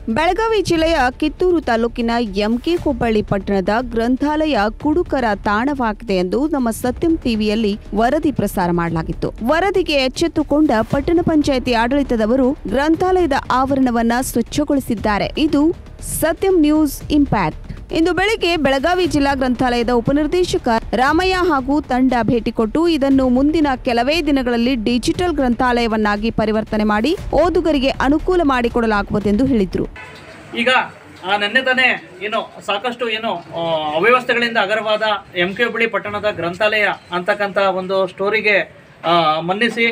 ಬೆಳಗಾವಿ ಜಿಲ್ಲೆಯ ಕಿತ್ತೂರು ತಾಲೂಕಿನ ಎಂಕೆ ಹೋಬಳಿ ಪಟ್ಟಣದ ಗ್ರಂಥಾಲಯ ಕುಡುಕರ ತಾಣವಾಗಿದೆ ಎಂದು ನಮ್ಮ ಸತ್ಯಂ ಟಿವಿಯಲ್ಲಿ ವರದಿ ಪ್ರಸಾರ ಮಾಡಲಾಗಿತ್ತು. ವರದಿಗೆ ಎಚ್ಚೆತ್ತುಕೊಂಡ ಪಟ್ಟಣ ಪಂಚಾಯಿತಿ ಆಡಳಿತದವರು ಗ್ರಂಥಾಲಯದ ಆವರಣವನ್ನ ಸ್ವಚ್ಛಗೊಳಿಸಿದ್ದಾರೆ. ಇದು ಸತ್ಯಂ ನ್ಯೂಸ್ ಇಂಪ್ಯಾಕ್ಟ್. ಇಂದು ಬೆಳಗ್ಗೆ ಬೆಳಗಾವಿ ಜಿಲ್ಲಾ ಗ್ರಂಥಾಲಯದ ಉಪನಿರ್ದೇಶಕ ರಾಮಯ್ಯ ಹಾಗೂ ತಂಡ ಭೇಟಿ ಕೊಟ್ಟು ಇದನ್ನು ಮುಂದಿನ ಕೆಲವೇ ದಿನಗಳಲ್ಲಿ ಡಿಜಿಟಲ್ ಗ್ರಂಥಾಲಯವನ್ನಾಗಿ ಪರಿವರ್ತನೆ ಮಾಡಿ ಓದುಗರಿಗೆ ಅನುಕೂಲ ಮಾಡಿಕೊಡಲಾಗುವುದೆಂದು ಹೇಳಿದರು. ಈಗ ನೆನ್ನೆ ತಾನೇ ಸಾಕಷ್ಟು ಅವ್ಯವಸ್ಥೆಗಳಿಂದ ಅಗರವಾದ ಎಂಕೆ ಹೋಬಳಿ ಪಟ್ಟಣದ ಗ್ರಂಥಾಲಯ ಅಂತಕ್ಕಂಥ ಒಂದು ಸ್ಟೋರಿಗೆ ಮನ್ನಿಸಿ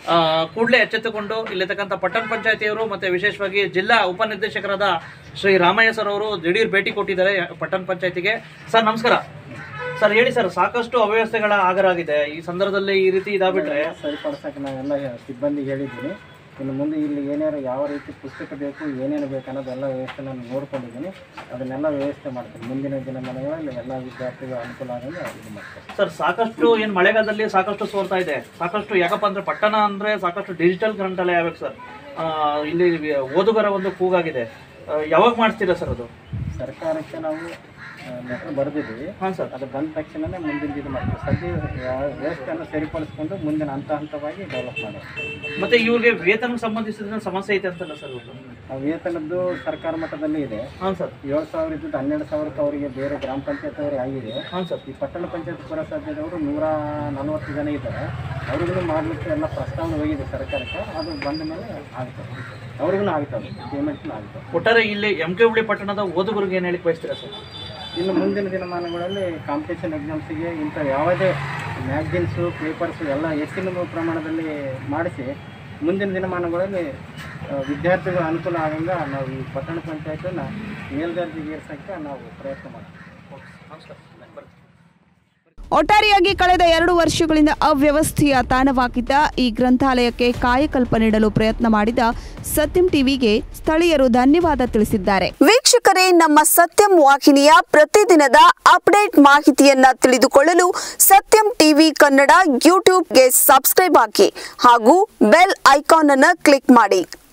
ಕೂಡಲೇ ಎಚ್ಚೆತ್ತುಕೊಂಡು ಇಲ್ಲಿರ್ತಕ್ಕಂಥ ಪಟ್ಟಣ ಪಂಚಾಯತಿಯವರು ಮತ್ತು ವಿಶೇಷವಾಗಿ ಜಿಲ್ಲಾ ಉಪನಿರ್ದೇಶಕರಾದ ಶ್ರೀ ರಾಮಯ್ಯ ಸರ್ ಅವರು ದಿಢೀರ್ ಭೇಟಿ ಕೊಟ್ಟಿದ್ದಾರೆ ಪಟ್ಟಣ ಪಂಚಾಯತಿಗೆ. ಸರ್ ನಮಸ್ಕಾರ. ಸರ್ ಹೇಳಿ ಸರ್, ಸಾಕಷ್ಟು ಅವ್ಯವಸ್ಥೆಗಳ ಆಗರಾಗಿದೆ. ಈ ಸಂದರ್ಭದಲ್ಲಿ ಈ ರೀತಿ ಇದಾಗ್ಬಿಟ್ರೆ ಸರಿಪಡಿಸೋಕೆ ನಾವೆಲ್ಲ ಸಿಬ್ಬಂದಿಗೆ ಹೇಳಿದ್ದೀನಿ. ಇನ್ನು ಮುಂದೆ ಇಲ್ಲಿ ಏನೇನು ಯಾವ ರೀತಿ ಪುಸ್ತಕ ಬೇಕು, ಏನೇನು ಬೇಕು ಅನ್ನೋದೆಲ್ಲ ವ್ಯವಸ್ಥೆ ನಾನು ನೋಡ್ಕೊಂಡಿದ್ದೀನಿ. ಅದನ್ನೆಲ್ಲ ವ್ಯವಸ್ಥೆ ಮಾಡ್ತೀನಿ. ಮುಂದಿನ ದಿನಮಾನಗಳಲ್ಲಿ ಎಲ್ಲ ವಿದ್ಯಾರ್ಥಿಗಳು ಅನುಕೂಲ ಆಗೋದು ಇದು ಮಾಡ್ತಾರೆ. ಸರ್ ಸಾಕಷ್ಟು ಮಳೆಗಾಲದಲ್ಲಿ ಸಾಕಷ್ಟು ಸೋರ್ತಾ ಇದೆ. ಸಾಕಷ್ಟು ಯಾಕಪ್ಪ ಅಂದರೆ ಪಟ್ಟಣ ಅಂದರೆ ಸಾಕಷ್ಟು ಡಿಜಿಟಲ್ ಗ್ರಂಥಾಲಯ ಆಗಬೇಕು ಸರ್. ಇಲ್ಲಿ ಓದುಗರ ಒಂದು ಕೂಗಾಗಿದೆ. ಯಾವಾಗ ಮಾಡಿಸ್ತೀರಾ ಸರ್ ಅದು? ಸರ್ಕಾರಕ್ಕೆ ನಾವು ಲೆಟರ್ ಬರೆದಿದ್ದೀವಿ. ಹಾಂ ಸರ್. ಅದು ಬಂದ ತಕ್ಷಣವೇ ಮುಂದಿನ ಇದು ಮಾಡ್ತೀವಿ. ಸದ್ಯ ವ್ಯವಸ್ಥೆಯನ್ನು ಸರಿಪಡಿಸ್ಕೊಂಡು ಮುಂದಿನ ಹಂತವಾಗಿ ಡೆವಲಪ್ ಮಾಡೋದು. ಮತ್ತು ಇವ್ರಿಗೆ ವೇತನಕ್ಕೆ ಸಂಬಂಧಿಸಿದ ಸಮಸ್ಯೆ ಐತೆ ಅಂತಲ್ಲ ಸರ್? ವೇತನದ್ದು ಸರ್ಕಾರ ಮಟ್ಟದಲ್ಲಿ ಇದೆ. ಹಾಂ ಸರ್. 7,000 ಇದ್ದು 12,000 ಅವರಿಗೆ ಬೇರೆ ಗ್ರಾಮ ಪಂಚಾಯತ್ ಅವರಿಗೆ ಆಗಿದೆ. ಹಾಂ ಸರ್. ಈ ಪಟ್ಟಣ ಪಂಚಾಯತ್ ಪುರಸಭೆಯವರು 140 ಜನ ಇದ್ದಾರೆ. ಅವ್ರಿಗೂ ಮಾಡಲಿಕ್ಕೆ ಎಲ್ಲ ಪ್ರಸ್ತಾವನೆ ಹೋಗಿದೆ ಸರ್ಕಾರಕ್ಕೆ. ಅದು ಬಂದ ಮೇಲೆ ಆಗ್ತದೆ, ಅವ್ರಿಗೂ ಆಗ್ತದೆ, ಪೇಮೆಂಟ್ನೂ ಆಗ್ತದೆ. ಒಟ್ಟಾರೆ ಇಲ್ಲಿ ಎಂಕೆ ಹೋಬಳಿ ಪಟ್ಟಣದ ಓದುಗರಿಗೆ ಏನು ಹೇಳಿ ಬಯಸ್ತೀರಾ ಸರ್? ಇನ್ನು ಮುಂದಿನ ದಿನಮಾನಗಳಲ್ಲಿ ಕಾಂಪಿಟೇಷನ್ ಎಕ್ಸಾಮ್ಸಿಗೆ ಇಂಥ ಯಾವುದೇ ಮ್ಯಾಗ್ಝಿನ್ಸು, ಪೇಪರ್ಸು ಎಲ್ಲ ಹೆಚ್ಚಿನ ಪ್ರಮಾಣದಲ್ಲಿ ಮಾಡಿಸಿ ಮುಂದಿನ ದಿನಮಾನಗಳಲ್ಲಿ ವಿದ್ಯಾರ್ಥಿಗಳ ಅನುಕೂಲ ಆಗಂಗ ನಾವು ಈ ಪಟ್ಟಣ ಪಂಚಾಯತನ್ನು ಮೇಲ್ದರ್ಜೆಗೆ ಏರಿಸೋಕ್ಕೆ ನಾವು ಪ್ರಯತ್ನ ಮಾಡ್ತೀವಿ. ಒಟ್ಟಾರೆಯಾಗಿ ಕಳೆದ 2 ವರ್ಷಗಳಿಂದ ಅವ್ಯವಸ್ಥೆಯ ತಾಣವಾಗಿದ್ದ ಈ ಗ್ರಂಥಾಲಯಕ್ಕೆ ಕಾಯಕಲ್ಪ ನೀಡಲು ಪ್ರಯತ್ನ ಮಾಡಿದ ಸತ್ಯಂ ಟಿವಿಗೆ ಸ್ಥಳೀಯರು ಧನ್ಯವಾದ ತಿಳಿಸಿದ್ದಾರೆ. ವೀಕ್ಷಕರೇ, ನಮ್ಮ ಸತ್ಯಂ ವಾಹಿನಿಯ ಪ್ರತಿದಿನದ ಅಪ್ಡೇಟ್ ಮಾಹಿತಿಯನ್ನ ತಿಳಿದುಕೊಳ್ಳಲು ಸತ್ಯಂ ಟಿವಿ ಕನ್ನಡ ಯೂಟ್ಯೂಬ್ಗೆ ಸಬ್ಸ್ಕ್ರೈಬ್ ಹಾಕಿ ಹಾಗೂ ಬೆಲ್ ಐಕಾನ್ ಅನ್ನು ಕ್ಲಿಕ್ ಮಾಡಿ.